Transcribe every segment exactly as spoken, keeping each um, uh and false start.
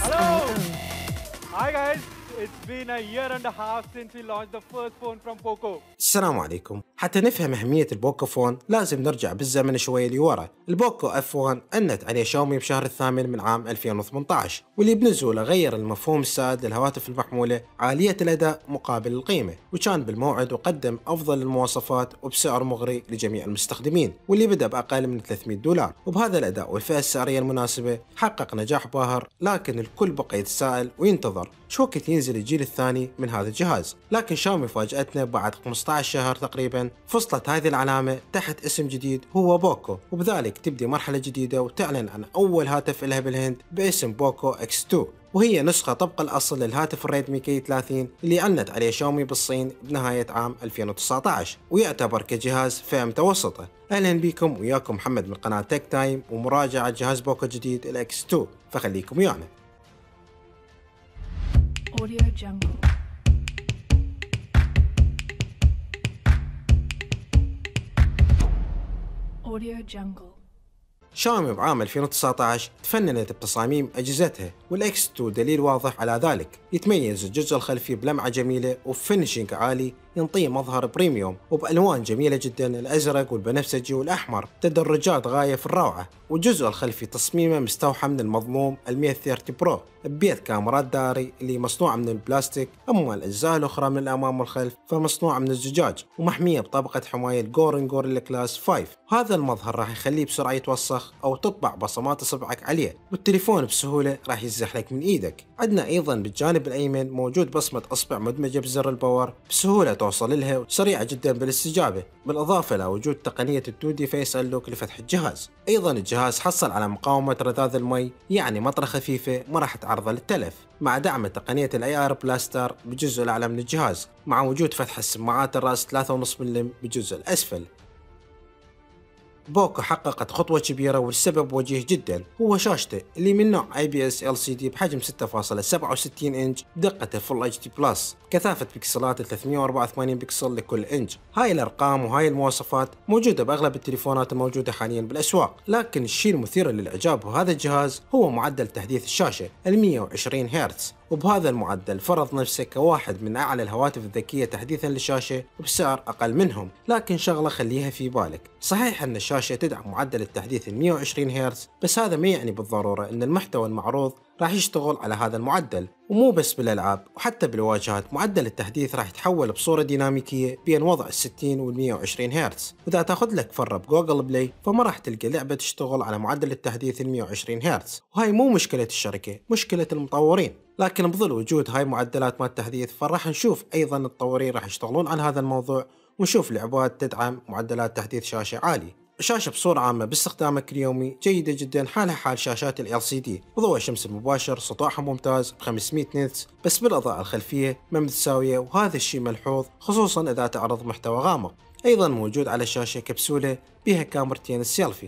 Hello! Hi guys, it's been a year and a half since we launched the first phone from Poco. السلام عليكم. حتى نفهم أهمية البوكو فون لازم نرجع بالزمن شوي لورا. البوكو اف واحد أنت عليه شاومي بشهر الثامن من عام ألفين وثمانية عشر، واللي بنزوله غير المفهوم السائد للهواتف المحمولة عالية الأداء مقابل القيمة، وكان بالموعد وقدم أفضل المواصفات وبسعر مغري لجميع المستخدمين، واللي بدأ بأقل من ثلاثمئة دولار. وبهذا الأداء والفئة السعرية المناسبة حقق نجاح باهر، لكن الكل بقى يتساءل وينتظر شو وقت ينزل الجيل الثاني من هذا الجهاز. لكن شاومي فاجأتنا بعد خمسة عشر شهر تقريبا فصلت هذه العلامة تحت اسم جديد هو بوكو، وبذلك تبدي مرحلة جديدة وتعلن عن أول هاتف لها بالهند باسم بوكو إكس اثنين، وهي نسخة طبق الأصل للهاتف الريدمي كي ثلاثين اللي أعلنت عليه شاومي بالصين بنهاية عام ألفين وتسعة عشر، ويعتبر كجهاز فئة متوسطة. أهلا بكم، وياكم محمد من قناة تك تايم ومراجعة جهاز بوكو جديد الإكس اثنين، فخليكم ويانا. Audio Jungle. Audio Jungle. شاومي بعام ألفين وتسعة عشر تفننت بتصاميم أجهزتها، والإكس اثنين دليل واضح على ذلك. يتميز الجزء الخلفي بلمعة جميلة وفينشينج عالي ينطيه مظهر بريميوم، وبألوان جميلة جدا، الأزرق والبنفسجي والأحمر، تدرجات غاية في الروعة. والجزء الخلفي تصميمه مستوحى من المضموم ال مئة وثلاثين برو ببيت كاميرات داري اللي مصنوعة من البلاستيك، أما الأجزاء الأخرى من الأمام والخلف فمصنوعة من الزجاج ومحمية بطبقة حماية جورن جوريلا كلاس خمسة. هذا المظهر راح يخليه بسرعة يتوسخ أو تطبع بصمات إصبعك عليه، والتليفون بسهولة راح يزحلق من إيدك. عندنا أيضا بالجانب الأيمن موجود بصمة أصبع مدمجة بزر الباور بسهولة توصل لها وسريعة جدا بالاستجابة، بالإضافة إلى وجود تقنية التو دي فيس أنلوك لفتح الجهاز. أيضا الجهاز حصل على مقاومة رذاذ المي، يعني مطرة خفيفة ما راح تعرضه للتلف، مع دعم تقنية الاي ار بلاستر بالجزء الأعلى من الجهاز، مع وجود فتح السماعات الرأس ثلاثة فاصلة خمسة ملم بالجزء الأسفل. بوكو حققت خطوة كبيرة والسبب وجيه جدا، هو شاشته اللي من نوع اي بي اس ال سي دي بحجم ستة فاصلة سبعة وستين انش بدقة فول اتش دي بلس، كثافة بكسلات ثلاثمئة وأربعة وثمانين بكسل لكل انش. هاي الارقام وهاي المواصفات موجودة باغلب التليفونات الموجودة حاليا بالاسواق، لكن الشيء المثير للاعجاب بهذا الجهاز هو معدل تحديث الشاشة ال مئة وعشرين هرتز، وبهذا المعدل فرض نفسه كواحد من أعلى الهواتف الذكية تحديثا للشاشة وبسعر أقل منهم. لكن شغلة خليها في بالك، صحيح أن الشاشة تدعم معدل التحديث ال مئة وعشرين هرتز، بس هذا ما يعني بالضرورة أن المحتوى المعروض راح يشتغل على هذا المعدل. ومو بس بالألعاب، وحتى بالواجهات معدل التحديث راح يتحول بصورة ديناميكية بين وضع الستين وال مئة وعشرين هرتز، وإذا تاخذ لك فرة بجوجل بلاي فما راح تلقى لعبة تشتغل على معدل التحديث ال مئة وعشرين هرتز، وهاي مو مشكلة الشركة، مشكلة المطورين. لكن بظل وجود هاي معدلات مال التحديث فراح نشوف أيضا الطورين راح يشتغلون على هذا الموضوع، ونشوف لعبات تدعم معدلات تحديث شاشة عالية. الشاشة بصورة عامة باستخدامك اليومي جيدة جدا، حالها حال شاشات ال إل سي دي، وضوء الشمس المباشر، سطوعها ممتاز ب خمسمئة نيتس، بس بالإضاءة الخلفية ما متساوية، وهذا الشيء ملحوظ خصوصا إذا تعرض محتوى غامق. أيضا موجود على الشاشة كبسولة بها كاميرتين السيلفي.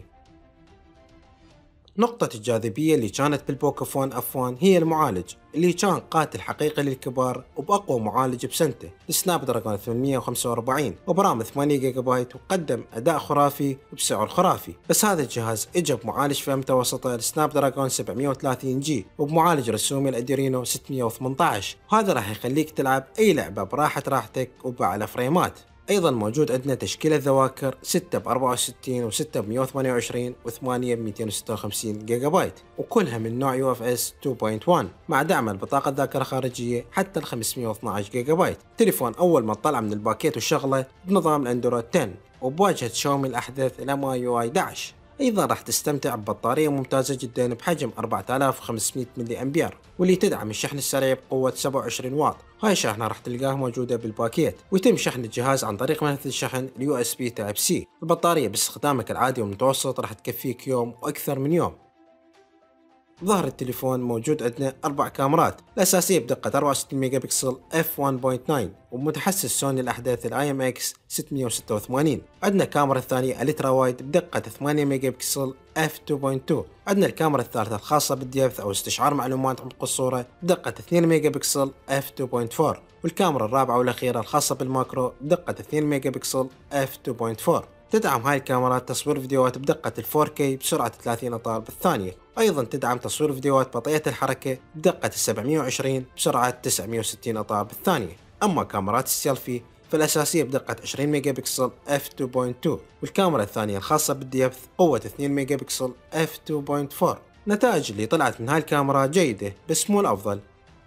نقطة الجاذبية اللي كانت بالبوكوفون اف واحد هي المعالج اللي كان قاتل حقيقي للكبار، وبأقوى معالج بسنته السناب دراجون ثمانمئة وخمسة وأربعين وبرام ثمانية جيجا بايت، وقدم أداء خرافي وبسعر خرافي. بس هذا الجهاز اجى بمعالج فئة متوسطة السناب دراجون سبعمئة وثلاثين جي، وبمعالج رسومي الأدرينو ستمئة وثمانية عشر، وهذا راح يخليك تلعب أي لعبة براحة راحتك وبأعلى فريمات. أيضا موجود عندنا تشكيلة ذواكر ستة ب أربعة وستين و6 ب مئة وثمانية وعشرين و8 ب مئتين وستة وخمسين جيجا بايت، وكلها من نوع يو اف اس اثنين نقطة واحد، مع دعم البطاقة ذاكرة خارجية حتى ال خمسمئة واثني عشر جيجا بايت. تليفون أول ما طلع من الباكيت وشغله بنظام الأندرويد عشرة، وبواجهة شاومي الأحدث الام اي يو اي أحد عشر. أيضا راح تستمتع ببطارية ممتازة جدا بحجم أربعة آلاف وخمسمئة ملي أمبير، واللي تدعم الشحن السريع بقوة سبعة وعشرين واط. هاي الشاحنة راح تلقاها موجودة بالباكيت، ويتم شحن الجهاز عن طريق منفذ الشحن اليو اس بي تايب سي. البطارية باستخدامك العادي والمتوسط راح تكفيك يوم وأكثر من يوم. ظهر التليفون موجود عندنا أربع كاميرات، الأساسية بدقة أربعة وستين ميجا بكسل اف واحد نقطة تسعة، ومتحسس سوني الأحدث الاي ام اكس ستمئة وستة وثمانين. عندنا الكاميرا الثانية الترا وايد بدقة ثمانية ميجا بكسل اف اثنين نقطة اثنين. عندنا الكاميرا الثالثة الخاصة بالديبث أو استشعار معلومات عمق الصورة بدقة اثنين ميجا بكسل اف اثنين نقطة أربعة، والكاميرا الرابعة والأخيرة الخاصة بالماكرو بدقة اثنين ميجا بكسل اف اثنين نقطة أربعة. تدعم هاي الكاميرات تصوير فيديوهات بدقة ال فور كي بسرعة ثلاثين إطار بالثانية. أيضا تدعم تصوير فيديوهات بطيئة الحركة بدقة ال سبعمية وعشرين بسرعة تسعمية وستين إطار بالثانية. أما كاميرات السيلفي فالأساسية بدقة عشرين ميجا بكسل إف تو بوينت تو، والكاميرا الثانية الخاصة بالديبث قوة اثنين ميجا بكسل إف تو بوينت فور. النتائج اللي طلعت من هاي الكاميرا جيدة بس مو الأفضل.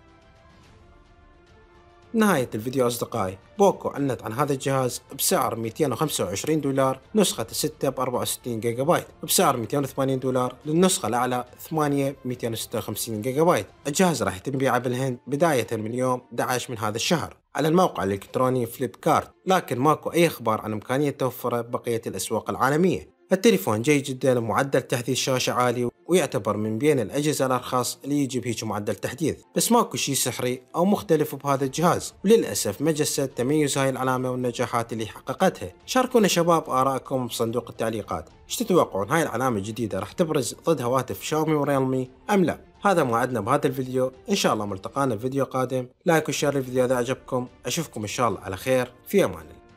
نهاية الفيديو أصدقائي، بوكو أعلنت عن هذا الجهاز بسعر مئتين وخمسة وعشرين دولار نسخة ستة ب أربعة وستين جيجا بايت، وبسعر مئتين وثمانين دولار للنسخة الأعلى ثمانية ب مئتين وستة وخمسين جيجا بايت. الجهاز راح يتم بيعه بالهند بداية من يوم أحد عشر من هذا الشهر على الموقع الإلكتروني فليب كارت، لكن ماكو أي إخبار عن إمكانية توفره ببقية الأسواق العالمية. التليفون جيد جدا، معدل تحديث شاشة عالي، ويعتبر من بين الأجهزة الأرخص اللي يجي بهيك معدل تحديث، بس ماكو شيء سحري أو مختلف بهذا الجهاز، وللأسف ما جسد تميز هاي العلامة والنجاحات اللي حققتها. شاركونا شباب آراءكم بصندوق التعليقات، ايش تتوقعون هاي العلامة الجديدة راح تبرز ضد هواتف شاومي وريلمي أم لا؟ هذا ما عندنا بهذا الفيديو، إن شاء الله ملتقانا في فيديو قادم. لايك وشير الفيديو إذا عجبكم، أشوفكم إن شاء الله على خير، في أمان الله.